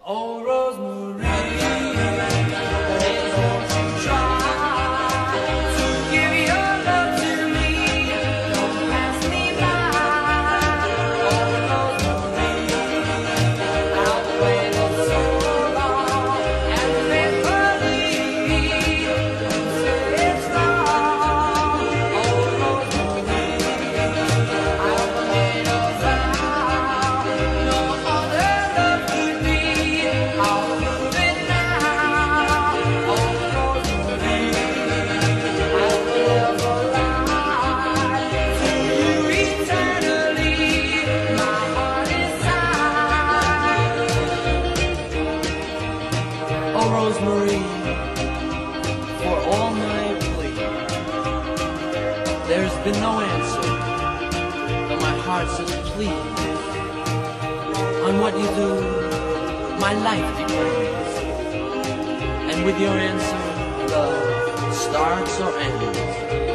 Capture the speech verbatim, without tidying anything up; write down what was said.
Oh, Rosemary, oh, won't you try to give your love to me? Don't pass me by. Oh, Rosemary, I've waited so long and faithfully say it's wrong. Oh, Rosemary, I've made a vow no other love could be. I'll prove it now. Oh, Rosemary, I will live a lie to you eternally. My heart is high. Oh, Rosemary, for all my plea, there's been no answer, though my heart says please. On what you do, my life depends, and with your answer, love starts or ends.